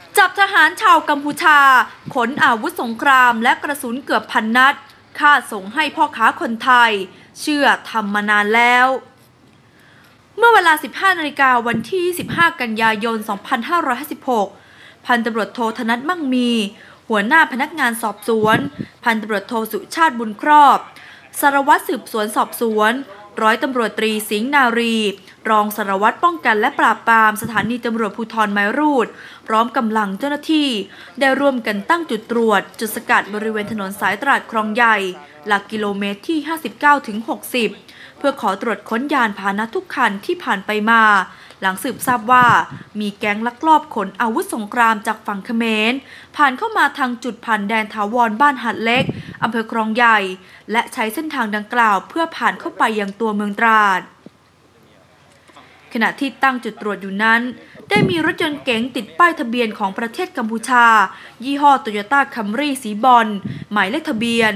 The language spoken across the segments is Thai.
จับทหารชาวกัมพูชาขนอาวุธสงครามและกระสุนเกือบ1,000 นัดค่าส่งให้พ่อค้าคนไทยเชื่อทำมานานแล้วเมื่อเวลา 15 นาฬิกาวันที่ 25 กันยายน 2556 พันตำรวจโทธนัทมั่งมีหัวหน้าพนักงานสอบสวนพันตำรวจโทสุชาติบุญครอบสารวัตรสืบสวนสอบสวนร้อยตำรวจตรีสิงห์นารีรองสารวัตรป้องกันและปราบปรามสถานีตำรวจภูธรไม้รูดพร้อมกำลังเจ้าหน้าที่ได้ร่วมกันตั้งจุดตรวจจุดสกัดบริเวณถนนสายตราดคลองใหญ่หลักกิโลเมตรที่ 59-60 เพื่อขอตรวจค้นยานพาหนะทุกคันที่ผ่านไปมาหลังสืบทราบว่ามีแก๊งลักลอบขนอาวุธสงครามจากฝั่งเขมรผ่านเข้ามาทางจุดผ่านแดนถาวรบ้านหัดเล็กอำเภอคลองใหญ่และใช้เส้นทางดังกล่าวเพื่อผ่านเข้าไปยังตัวเมืองตราดขณะที่ตั้งจุดตรวจอยู่นั้นได้มีรถยนต์เก๋งติดป้ายทะเบียนของประเทศกัมพูชายี่ห้อโตโยต้าคัมรี่สีบอลหมายเลขทะเบียน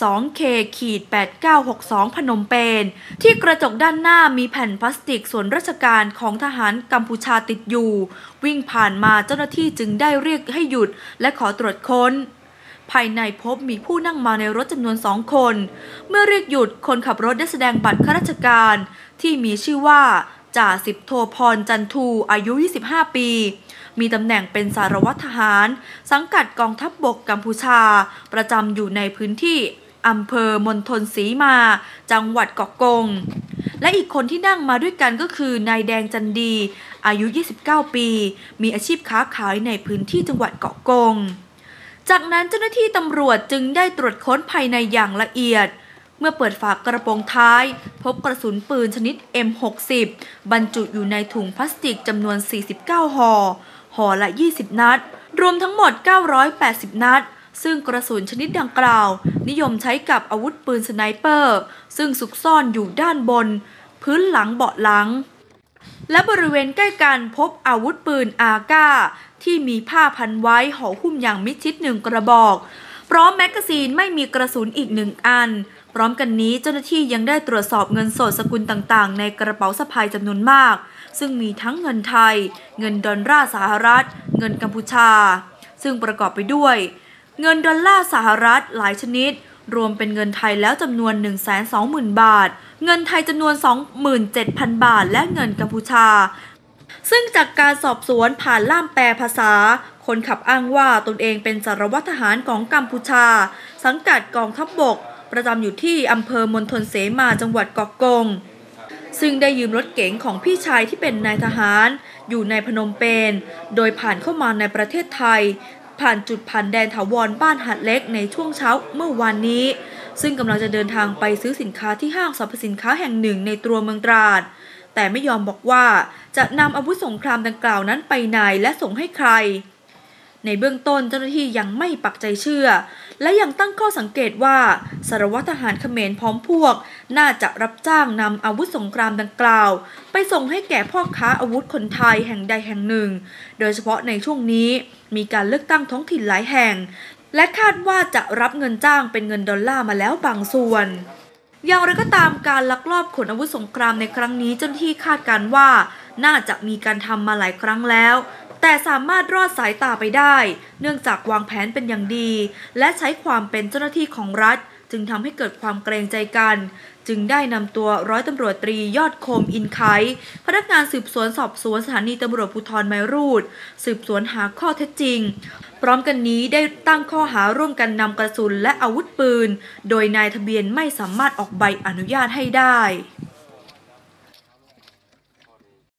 2K-8962 พนมเปญที่กระจกด้านหน้ามีแผ่นพลาสติกส่วนราชการของทหารกัมพูชาติดอยู่วิ่งผ่านมาเจ้าหน้าที่จึงได้เรียกให้หยุดและขอตรวจค้นภายในพบมีผู้นั่งมาในรถจำนวน2 คนเมื่อเรียกหยุดคนขับรถได้แสดงบัตรข้าราชการที่มีชื่อว่าจ่าสิบโทพรจันทูอายุ 25 ปี มีตำแหน่งเป็นสารวัตรทหารสังกัดกองทัพบกกัมพูชาประจำอยู่ในพื้นที่อำเภอมณฑลศรีมาจังหวัดเกาะกงและอีกคนที่นั่งมาด้วยกันก็คือนายแดงจันดีอายุ 29 ปีมีอาชีพค้าขายในพื้นที่จังหวัดเกาะกงจากนั้นเจ้าหน้าที่ตำรวจจึงได้ตรวจค้นภายในอย่างละเอียดเมื่อเปิดฝากระโปรงท้ายพบกระสุนปืนชนิด M60 บรรจุอยู่ในถุงพลาสติกจำนวน 49 ห่อละ 20 นัดรวมทั้งหมด 980 นัดซึ่งกระสุนชนิดดังกล่าวนิยมใช้กับอาวุธปืนสไนเปอร์ซึ่งซุกซ่อนอยู่ด้านบนพื้นหลังเบาะหลังและบริเวณใกล้กันพบอาวุธปืนอาก้าที่มีผ้าพันไว้ห่อหุ้มอย่างมิดชิด1 กระบอกพร้อมแมกกาซีนไม่มีกระสุนอีก1 อันพร้อมกันนี้เจ้าหน้าที่ยังได้ตรวจสอบเงินสดสกุลต่างๆในกระเป๋าสะพายจำนวนมากซึ่งมีทั้งเงินไทยเงินดอลลาร์สหรัฐเงินกัมพูชาซึ่งประกอบไปด้วยเงินดอลลาร์สหรัฐหลายชนิดรวมเป็นเงินไทยแล้วจำนวน 120,000 บาทเงินไทยจำนวน 27,000 บาทและเงินกัมพูชาซึ่งจากการสอบสวนผ่านล่ามแปลภาษาคนขับอ้างว่าตนเองเป็นสารวัตรทหารของกัมพูชาสังกัดกองทัพบกประจำอยู่ที่อำเภอมณฑลเสมาจังหวัดเกาะกงซึ่งได้ยืมรถเก๋งของพี่ชายที่เป็นนายทหารอยู่ในพนมเปญโดยผ่านเข้ามาในประเทศไทยผ่านจุดผ่านแดนถาวรบ้านหัดเล็กในช่วงเช้าเมื่อวานนี้ซึ่งกำลังจะเดินทางไปซื้อสินค้าที่ห้างสรรพสินค้าแห่งหนึ่งในตัวเมืองตราดแต่ไม่ยอมบอกว่าจะนำอาวุธสงครามดังกล่าวนั้นไปไหนและส่งให้ใครในเบื้องต้นเจ้าหน้าที่ยังไม่ปักใจเชื่อและยังตั้งข้อสังเกตว่าสารวัตรทหารเขมรพร้อมพวกน่าจะรับจ้างนำอาวุธสงครามดังกล่าวไปส่งให้แก่พ่อค้าอาวุธคนไทยแห่งใดแห่งหนึ่งโดยเฉพาะในช่วงนี้มีการเลือกตั้งท้องถิ่นหลายแห่งและคาดว่าจะรับเงินจ้างเป็นเงินดอลลาร์มาแล้วบางส่วนอย่างไรก็ตามการลักลอบขนอาวุธสงครามในครั้งนี้เจ้าหน้าที่คาดการณ์ว่าน่าจะมีการทำมาหลายครั้งแล้วแต่สามารถรอดสายตาไปได้เนื่องจากวางแผนเป็นอย่างดีและใช้ความเป็นเจ้าหน้าที่ของรัฐจึงทำให้เกิดความเกรงใจกันจึงได้นำตัวร้อยตำรวจตรียอดคมอินไขพนักงานสืบสวนสอบสวนสถานีตำรวจภูธรไม้รูดสืบสวนหาข้อเท็จจริงพร้อมกันนี้ได้ตั้งข้อหาร่วมกันนำกระสุนและอาวุธปืนโดยนายทะเบียนไม่สามารถออกใบอนุญาตให้ได้